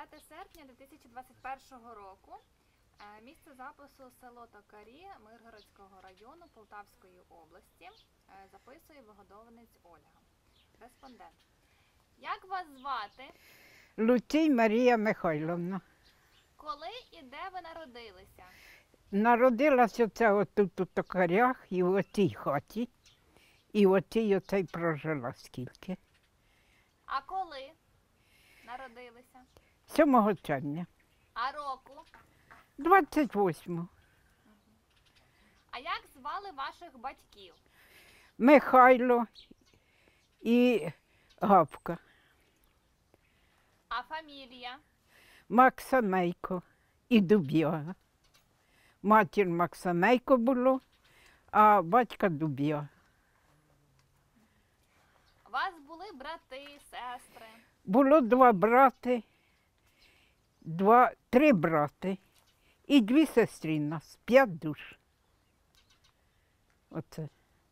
9 серпня 2021 року. Місце запису село Токарі Миргородського району Полтавської області. Записує вигодовинець Ольга. Респондент. Як вас звати? Луцій Марія Михайлівна. Коли і де ви народилися? Народилася це отут у Токарях і в оцій хаті. І оцій прожила скільки. А коли народилися? 7 червня. А року? 28. А як звали ваших батьків? Михайло і Гавка. А фамілія? Максимейко і Дуб'яга. Матір Максимейко було, а батька Дуб'яга. У вас були брати, сестри? Було 2 брати, 3 брати і 2 сестри нас, 5 душ. Оце.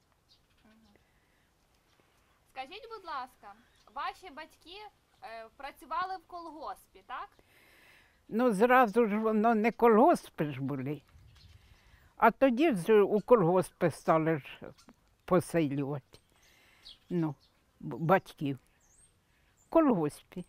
Скажіть, будь ласка, ваші батьки працювали в колгоспі, так? Ну, зразу ж воно не колгоспи ж були. А тоді ж у колгоспи стали ж поселювати. Ну, батьків. В колгоспі.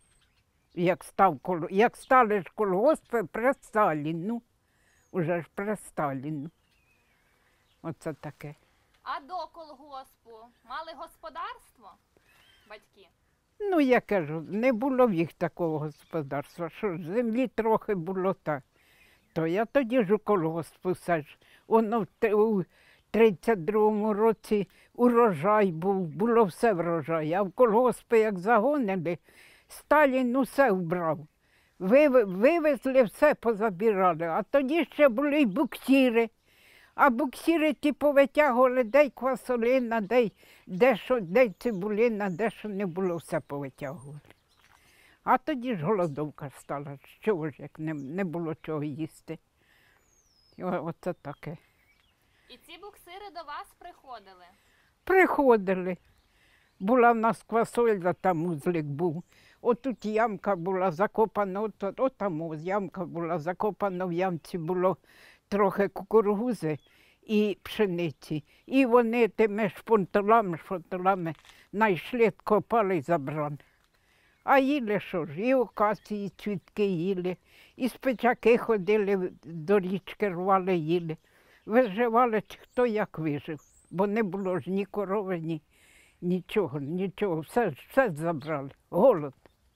Як стали ж колгоспи при Сталіну. Уже ж при Сталіну. Оце таке. А до колгоспу мали господарство батьки? Ну, я кажу, не було в їх такого господарства, що ж землі трохи було так. То я тоді ж у колгосп все ж. Воно у 32-му році урожай був, було все врожай. А в колгоспи як загонили, Сталін усе вбрав. Вивезли, все позабирали. А тоді ще були й буксири. А буксири ті повитягували, де й квасолина, де цибулина, де що не було, все повитягували. А тоді ж голодовка стала, що ж, як не було чого їсти. Оце таке. І ці буксири до вас приходили? Приходили. Була в нас квасоля, там узлик був. Отут ямка була закопана, отам ямка була закопана, в ямці було трохи кукурудзи і пшениці. І вони тими шпунтулами знайшли, копали і забрали. А їли що ж, і акації, цвітки їли, і спичаки ходили, до річки рвали, їли. Виживали, хто як вижив, бо не було ж ні корови, нічого, все забрали, голод.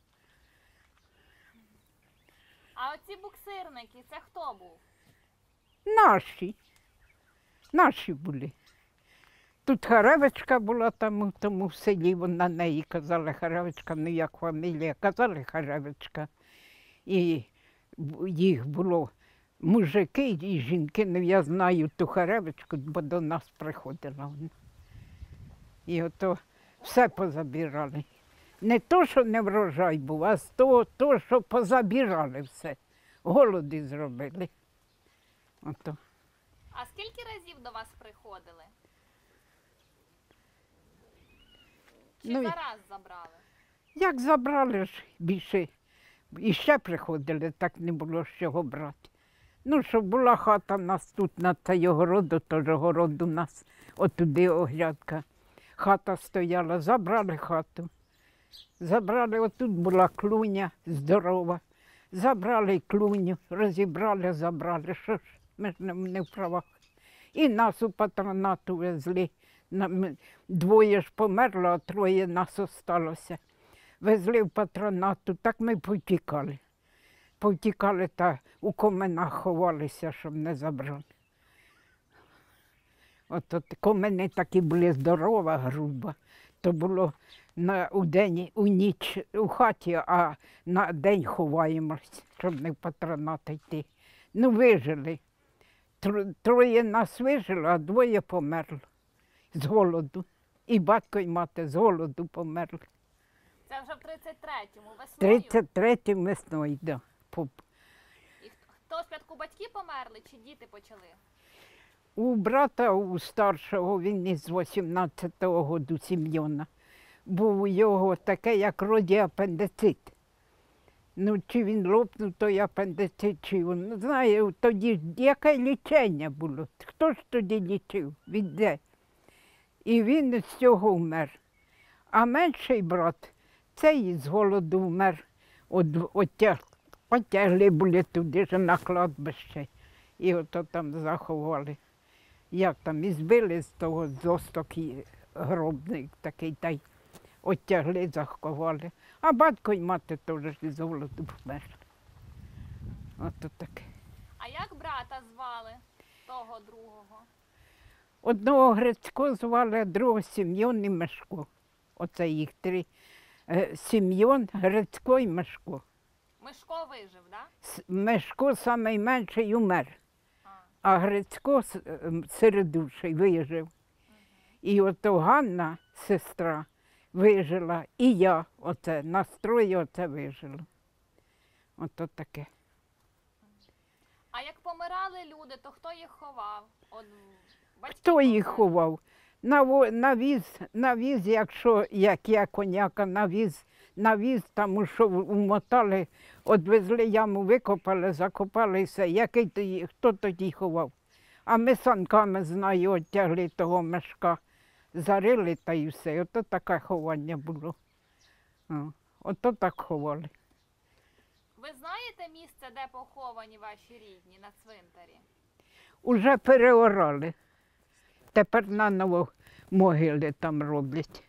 А оці буксирники, це хто був? Наші були. Тут Харевичка була там у тому селі, на неї казали Харевичка, ну як фамілія, казали Харевичка. І їх було мужики і жінки, ну я знаю ту Харевичку, бо до нас приходила вона. І ото все позабирали. Не то, що не врожай був, а то, що позабирали все. Голоди зробили. Ото. А скільки разів до вас приходили? Чи Ну, зараз забрали? Як забрали ж більше, і ще приходили, так не було з чого брати. Ну, що була хата у нас тут, на цей огороду, теж огород у нас, отуди огрядка. Хата стояла, забрали хату. Забрали, отут була клуня здорова. Забрали й клуню, розібрали, забрали. Що ж, ми ж не в правах. І нас у патронату везли. 2 ж померло, а 3 нас осталося. Везли в патронату, так ми повтікали. Повтікали та у коменах ховалися, щоб не забрали. От комени такі були здорова, груба. То було у день, у ніч у хаті, а на день ховаємось, щоб не в патронат йти. Ну, вижили. 3 нас вижили, а 2 померли з голоду. І батько, і мати з голоду померли. Це вже в 33-му, весною? 33-м весною, да. І хто спочатку батьки померли, чи діти почали? У брата, у старшого, він із 18-го року, Сім'йона, був у його таке, як роді апендицит. Ну, чи він лопнув, той апендицит, чи він. Ну, знає, тоді ж яке лічення було. Хто ж тоді лічив? Від де? І він з цього вмер. А менший брат, цей з голоду вмер. Отягли були туди ж на кладбище. І ото там заховали. Як там, і збили з того з осток і гробник такий, та й оттягли, заховали. А батько й мати теж з голоду вмерли. Ото таке. А як брата звали того другого? Одного Грицько звали, а другого Сім'йон і Мешко. Оце їх три. Сім'йон, Грицько і Мешко. Мишко вижив, да? Мешко найменший умер, А. а Грицько середущий вижив. І ото Ганна, сестра, вижила, і я оце, настрої оце вижила. Ото таке. А як помирали люди, то хто їх ховав? Батьки Хто їх померли. ховав? Навіз, якщо, як я коняка, навіз там, що умотали, відвезли яму, викопали, закопали і все. Хто тоді ховав? А ми санками, знаю, оттягли того мешка, зарили та й все. Ото таке ховання було. Ото так ховали. Ви знаєте місце, де поховані ваші рідні на цвинтарі? Уже переорали. Тепер наново могили там роблять.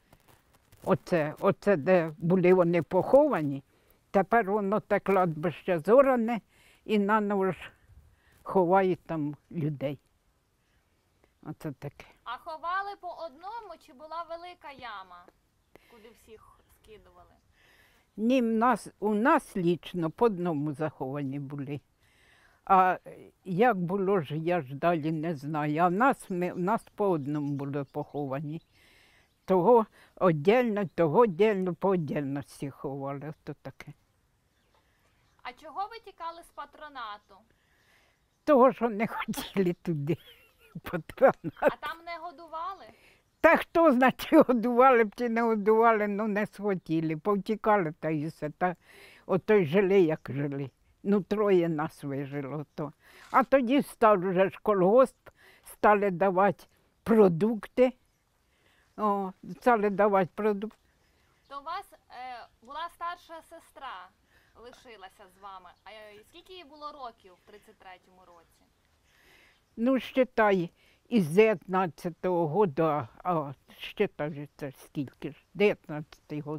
Оце, де були вони поховані, тепер воно те кладбище зоране і наново ж ховають там людей. Оце таке. А ховали по одному чи була велика яма, куди всіх скидували? Ні, у нас лічно по одному заховані були. А як було ж, я ж далі не знаю. А в нас по одному були поховані. Того віддільно, по віддільності ховали. Ото таке. А чого ви тікали з патронату? Того, що не хотіли туди. Патронат. А там не годували? Та хто знає, чи годували б, чи не годували, ну не схотіли. Повтікали та і все. Та ото й жили, як жили. Ну, троє нас вижило то. А тоді став вже ж колгосп, стали давати продукти. Стали давати продукти. То у вас була старша сестра, лишилася з вами. А скільки їй було років в 33-му році? Ну, считай, із 19-го года, считай же це скільки ж, 19-й год.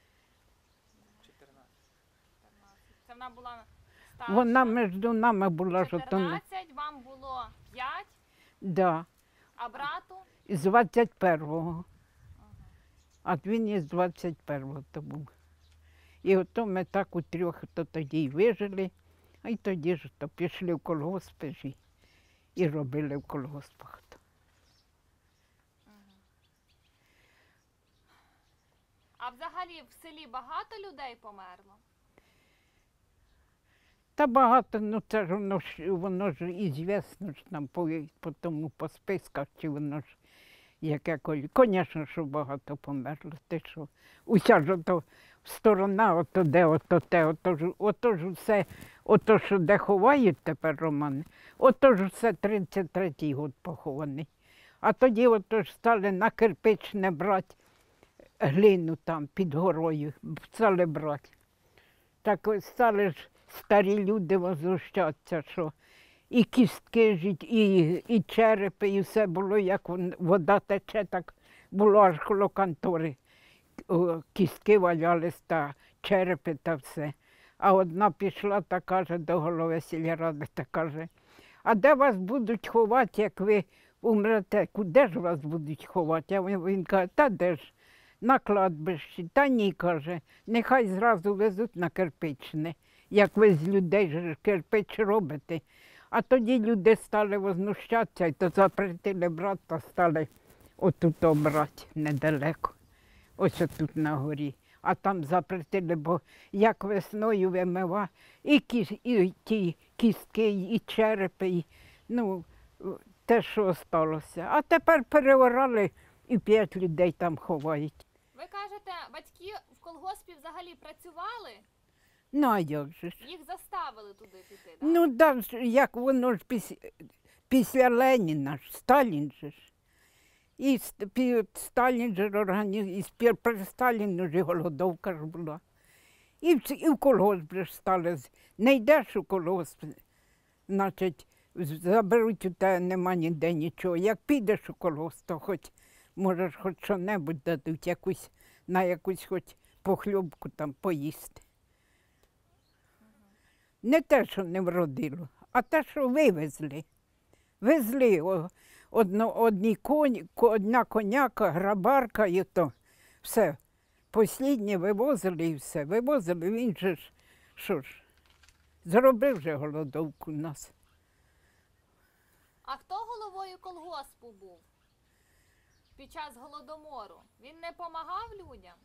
14. Це вона була старша. Вона між нами була, що то, 14, вам було 5, да, а брату? з 21-го. А він із 21-го то був. І ото ми так у трьох то тоді й вижили, а й тоді ж то пішли в колгоспи ж і робили в колгоспах. А взагалі в селі багато людей померло? Та багато, ну це ж воно ж ізвісно ж нам по списках, чи воно ж яке колі. Звісно, що багато померло. Те, що уся ж ото сторона, ото де, ото те, ото ж все, ото що де ховають тепер романи, ото ж все 33-й год похований. А тоді ото ж стали на кирпичне брати глину там під горою, стали брати. Так ось стали ж старі люди возмущатися, що і кістки ж, і черепи, і все було, як вода тече, так було аж коло контори. Кістки валялись та черепи та все. А одна пішла та каже до голови сільради, та каже, а де вас будуть ховати, як ви умрете? Куди ж вас будуть ховати? А він каже, та де ж? На кладбищі. Та ні, каже, нехай зразу везуть на кирпичне, як ви з людей ж кирпич робите. А тоді люди стали возмущатися, і то запретили брати, та стали отут брати недалеко. Ось отут на горі. А там запретили, бо як весною вимива, і ті кістки, і черепи, і, ну, те, що сталося. А тепер переорали, і 5 людей там ховають. Ви кажете, батьки в колгоспі взагалі працювали? Ну, а як же ж? Їх заставили туди піти, так? Ну, да, як воно ж після Леніна ж, Сталін же ж. І Сталін же організував, при Сталіну ж і голодовка ж була. І в колгосп же ж стали. Не йдеш у колгосп, значить, заберуть у тебе, нема ніде нічого. Як підеш у колгосп, то хоч, можеш хоч що-небудь дадуть, на якусь хоч похльобку там поїсти. Не те, що не вродило, а те, що вивезли. Везли одна коняка, грабарка і то. Все. Посліднє вивозили і все. Вивозили, він же ж, що ж, зробив же голодовку у нас. А хто головою колгоспу був під час Голодомору? Він не помагав людям?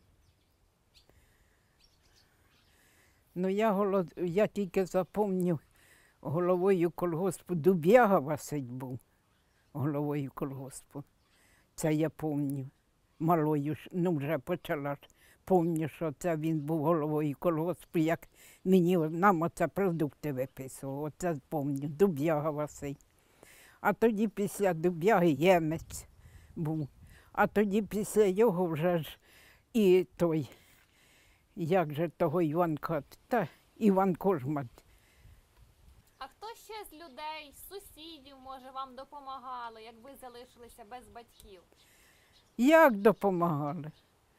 Ну, я тільки запам'ятав, головою колгоспу Дуб'яга Василь був головою колгоспу. Це я пам'ятаю. Малою, ну вже почала ж. Пам'ятаю, що це він був головою колгоспу, як нам оце продукти виписував. Оце пам'ятаю, Дуб'яга Василь. А тоді після Дуб'яги Ємець був. А тоді після його вже ж і той, як же того Іванка, та Іван Кожмат. А хто ще з людей, з сусідів, може, вам допомагали, як ви залишилися без батьків? Як допомагали?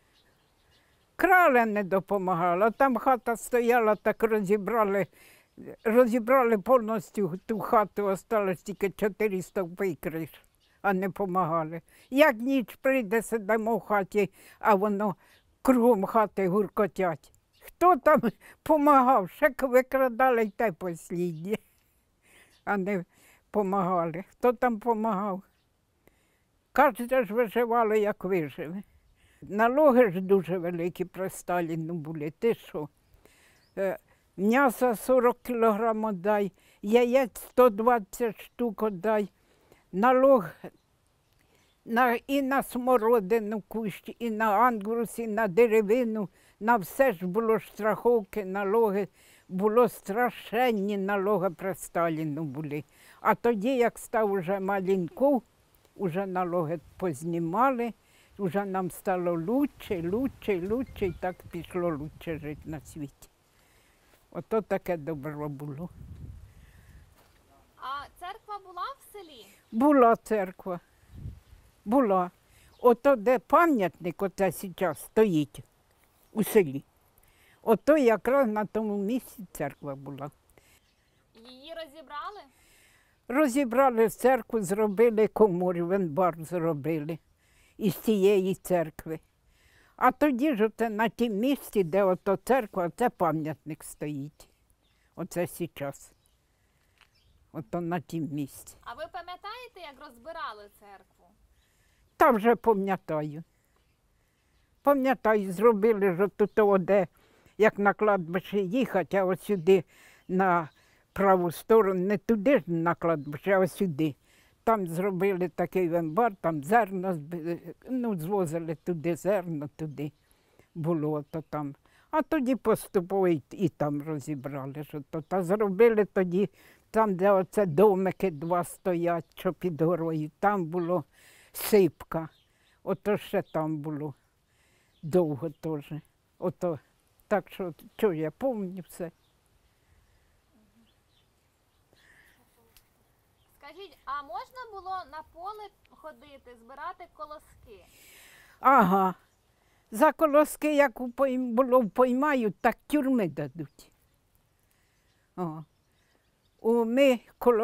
Краля не допомагала, там хата стояла, так розібрали повністю ту хату, осталось тільки 4 стовпи і криш, а не допомагали. Як ніч прийде, сидимо в хаті, а воно кругом хати гуркотять. Хто там допомагав? Ще викрадали й те посліднє, а не допомагали. Хто там допомагав? Кожен ж виживали, як вижили. Налоги ж дуже великі при Сталіну були. Ти що? М'яса 40 кілограм дай, яєць 120 штук дай. Налог і на смородину кущ, і на ангрус, і на деревину. На все ж було ж страховки, налоги. Було страшенні налоги при Сталіну були. А тоді, як став уже Маленков, уже налоги познімали, вже нам стало лучше, і так пішло лучше жити на світі. Ото таке добро було. А церква була в селі? Була церква, була. Ото, де пам'ятник оце зараз стоїть у селі, ото якраз на тому місці церква була. Її розібрали? Розібрали церкву, зробили комору, венбар зробили із цієї церкви. А тоді ж оце на тім місці, де ото церква, це пам'ятник стоїть. Оце зараз. Ото на тім місці. А ви пам'ятаєте, як розбирали церкву? Та вже пам'ятаю. Пам'ятаю, зробили ж отут, де, як на кладбище їхати, а ось сюди на праву сторону, не туди ж на кладбище, а ось сюди. Там зробили такий венбар, там зерно, звозили туди, зерно туди було то там. А тоді поступово і там розібрали. Що то. Та зробили тоді, там, де оце домики 2 стоять, що під горою, там було сипка. Ото ще там було довго теж. Ото, так що я пам'ятаю все. Скажіть, а можна було на поле ходити, збирати колоски? Ага. За колоски, як було поймають, так тюрми дадуть. О. Ми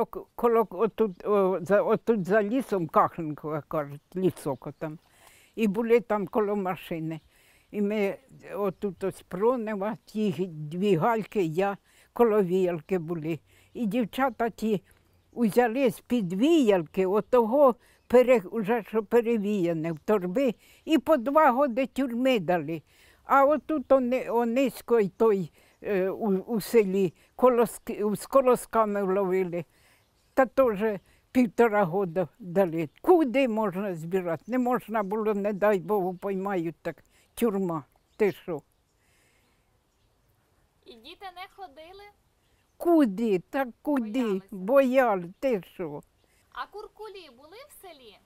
отут за лісом, Кахленкова кажуть, лісок там. І були там коло машини. І ми отут ось Пронева, ті 2 гальки, я коло віялки були. І дівчата ті узялись під віялки, отого уже що перевіяне в торби, і по 2 роки тюрми дали. А отут низько й той у селі з колосками вловили, та теж 1,5 роки дали. Куди можна збирати? Не можна було, не дай Богу, поймають, так тюрма. Ти що? І діти не ходили? Куди? Так куди? Боялися. Бояли, ти що? А куркулі були в селі?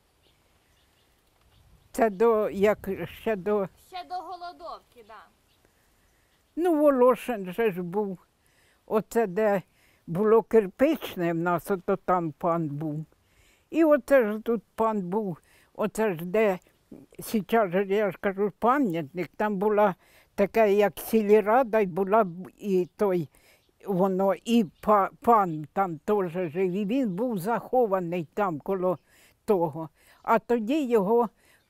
Це ще до, Ще до голодовки, да. ну, Волошин же ж був. Оце де було кирпичне в нас, ото там пан був. І оце ж тут пан був, оце ж де, зараз же, я ж кажу, пам'ятник, там була така, як сільрада, і була і той, воно, і пан там теж жив, і він був захований там коло того. А тоді його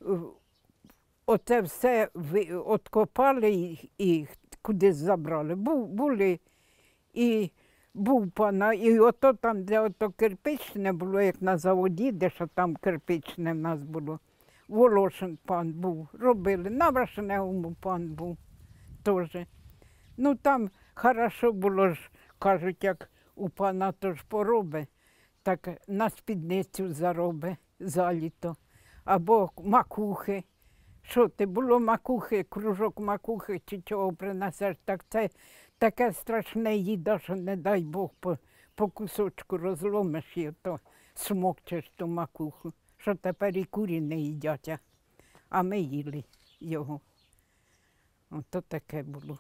оце все откопали і кудись забрали. Були і був пана, і ото там, де ото кирпичне було, як на заводі, де що там кирпичне в нас було. Волошин пан був, робили, на Вишневому пан був теж. Ну там хорошо було ж, кажуть, як у пана то ж пороби, так на спідницю зароби за літо. Або макухи. Що ти, було макухи, кружок макухи чи чого принесеш, так це таке страшне їда, що не дай Бог по кусочку розломиш і то смокчеш ту макуху, що тепер і курі не їдять, а ми їли його. Ото таке було.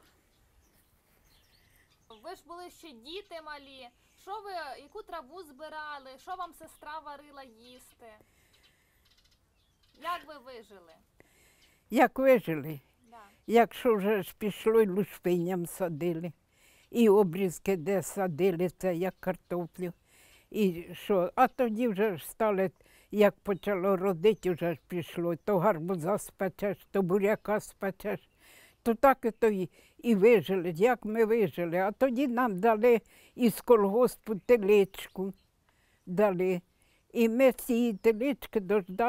Ви ж були ще діти малі. Що ви, яку траву збирали? Що вам сестра варила їсти? Як ви вижили? Як вижили? Да. Якщо вже ж пішло, і лушпиням садили. І обрізки, де садили, це як картоплю. І що? А тоді вже ж стали, як почало родити, вже ж пішло. То гарбуза спечеш, то буряка спечеш. То так і вижили, як ми вижили. А тоді нам дали із колгоспу теличку. Дали. І ми з цієї телички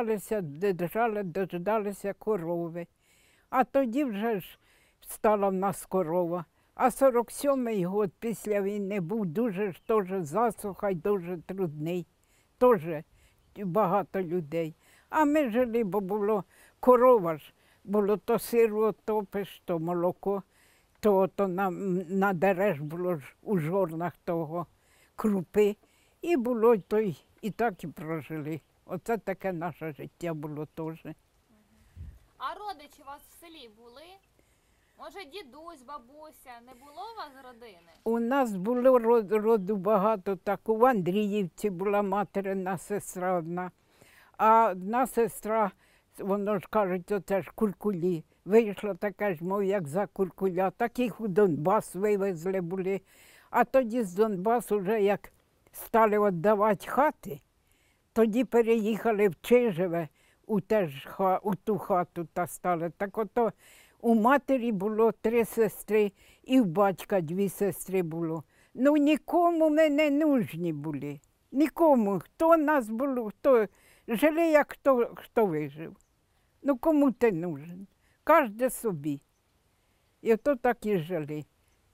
дождалися корови. А тоді вже ж стала в нас корова. А 47-й год після війни був дуже ж теж засуха й дуже трудний. Теж багато людей. А ми жили, бо було корова ж, було то сиру топиш, то молоко, то надереш було ж у жорнах того крупи. І було і так і прожили. Оце таке наше життя було теж. А родичі у вас в селі були? Може, дідусь, бабуся, не було у вас родини? У нас було роду багато, так у Андріївці була материна сестра одна. А одна сестра, воно ж кажуть, оце ж куркулі. Вийшла така ж, мов як за куркуля, таких у Донбас вивезли були. А тоді з Донбасу вже як стали віддавати хати, тоді переїхали в Чижеве, у ту хату та стали. Так ото у матері було 3 сестри і в батька 2 сестри було. Ну нікому ми не нужні були. Нікому. Хто нас було, хто жили, як хто вижив. Ну кому ти нужен? Кожен собі. І ото так і жили.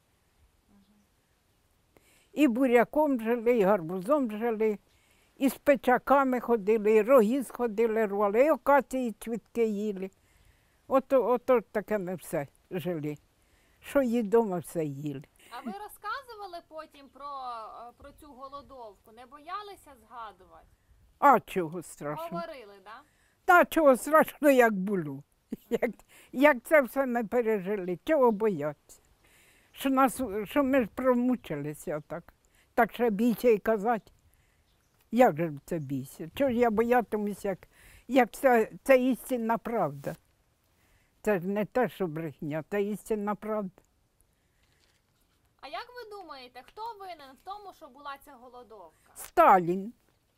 І буряком жили, і гарбузом жили, і з печаками ходили, і рогіз ходили, рвали, і акації цвітки їли. Ото таке ми все жили. Що їдомо, все їли. А ви розказували потім про цю голодовку? Не боялися згадувати? А чого страшного? Говорили, так? Да? Та чого страшного, як було. Як це все ми пережили, чого бояться? Що ми ж промучилися так. Так що бійся і казати. Як же це бійся? Чого ж я боятимуся, як це істинна правда? Це ж не те, що брехня, це істинна правда. А як ви думаєте, хто винен в тому, що була ця голодовка? Сталін.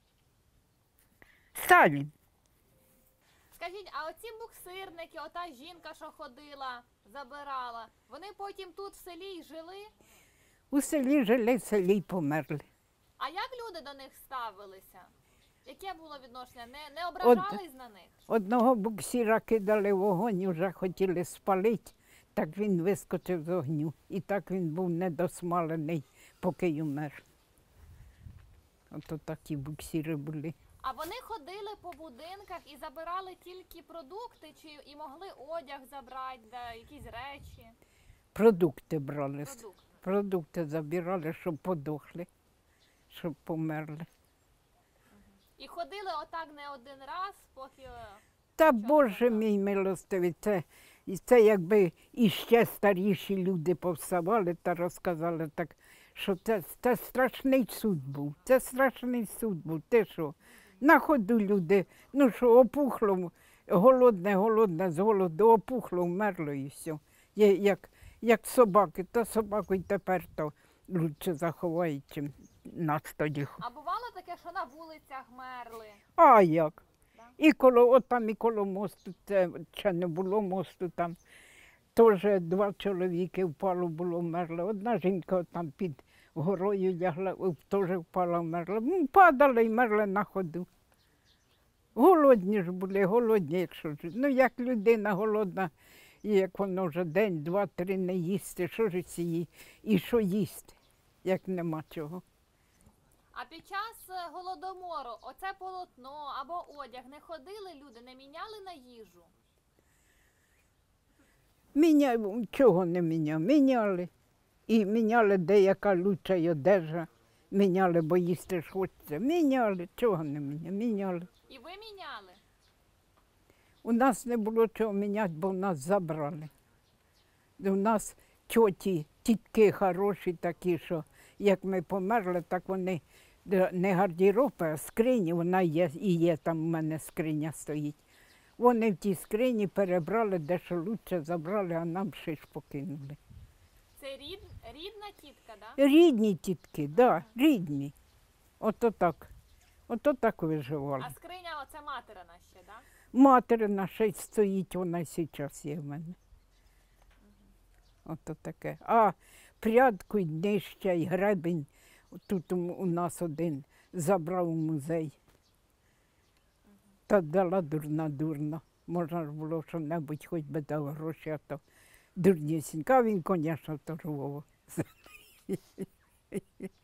Сталін. Скажіть, а оці буксирники, ота жінка, що ходила, забирала, вони потім тут в селі й жили? У селі жили, в селі й померли. А як люди до них ставилися? Яке було відношення? Не ображались на них? Одного буксира кидали в вогонь, вже хотіли спалити, так він вискочив з огню. І так він був недосмалений, поки й умер. Ото такі буксири були. А вони ходили по будинках і забирали тільки продукти, чи і могли одяг забрати, якісь речі? Продукти брали. Продукти. Продукти забирали, щоб подохли, щоб померли. І ходили отак не один раз, поки Та Нічого Боже такого. мій милостивий, це якби іще старіші люди повставали та розказали так, що це страшний суд був, це страшний суд був. Ти що? На ходу люди, ну що, опухло, голодне, з голоду опухло, вмерло і все. Як собаки, то собаку й тепер то лучше заховають, чим нас тоді. А бувало таке, що на вулицях мерли. А як? Да. І коло мосту, це ще не було мосту там, теж 2 чоловіки впало, було вмерли. Одна жінка там під горою лягла, теж впала, вмерла. Падали і мерли на ходу. Голодні ж були, голодні, якщо ж. Ну як людина голодна, і як воно вже день, 2, 3 не їсти, що ж її, і що їсти, як нема чого. А під час голодомору оце полотно або одяг не ходили люди, не міняли на їжу? Чого не міняв? Міняли. І міняли деяка лучша й одежа. Міняли, бо їсти ж хочеться. Міняли, чого не міняли? Міняли. І ви міняли? У нас не було чого міняти, бо нас забрали. У нас тітки хороші такі, що як ми померли, так вони не гардероби, а скрині, вона є, і є там у мене скриня стоїть. Вони в тій скрині перебрали, дещо лучше забрали, а нам ще ж покинули. Це рідна тітка, да? Рідні тітки, да, рідні. Ото так виживали. А скриня оце материна ще, да? Материна ще й стоїть, вона й зараз є в мене. Ото таке. А прядку й днища, й гребінь, тут у нас один забрав у музей. Та дала дурна. Можна ж було що-небудь, хоч би дав гроші, а то дурнісінька. А він, звісно, торгував.